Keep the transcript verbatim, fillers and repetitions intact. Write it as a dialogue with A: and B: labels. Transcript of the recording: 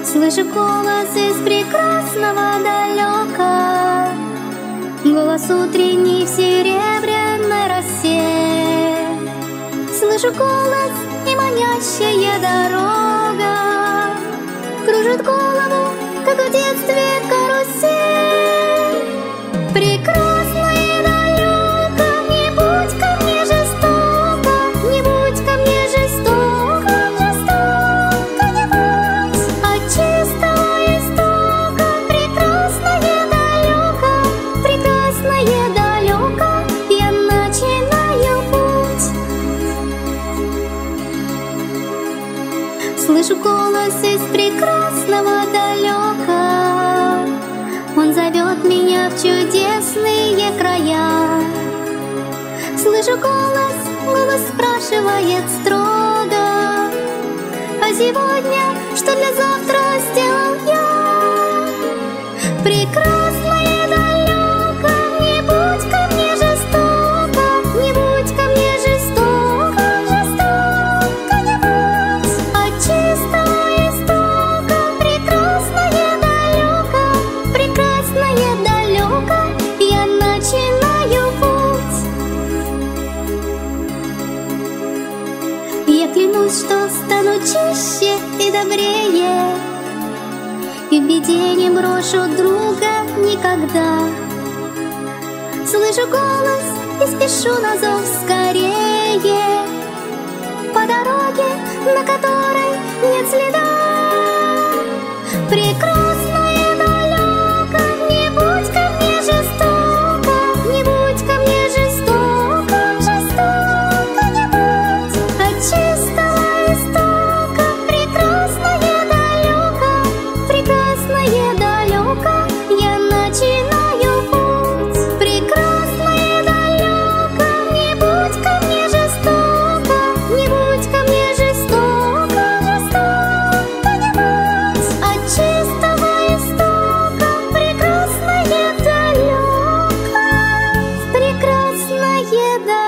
A: Слышу голос из прекрасного далека, голос утренний в серебряной росе. Слышу голос и манящая дорога кружит голову, как в детстве карусель. Прекрасно и далеко, не будь ко мне жестоко, не будь ко мне жестоко, жестоко не будь. От чистого истока прекрасное далеко, прекрасное далеко, я начинаю путь. Слышу голос из прекрасного далека, он зовет меня в чудесные края. Слышу голос, голос спрашивает строго: а сегодня что для завтра сделал я? Прекрасное далеко, не будь ко мне жестоко, не будь ко мне жестоко, жестоко не будь. От чистого истока прекрасное далеко, прекрасное далеко, я начинаю путь. Я клянусь, что стану чище и добрее, и в беде не брошу друга никогда. Слышу голос и спешу на зов скорее, по дороге, на которой нет следа. Прекрасное далеко, не будь ко мне жестоко, не будь ко мне жестоко, жестоко не будь. От чистого истока прекрасное далеко, прекрасное далеко, я начинаю путь. Прекрасное далеко, не будь ко мне жестоко, не будь ко мне жестоко, жестоко не будь. От чистого истока прекрасное далеко, прекрасное далеко.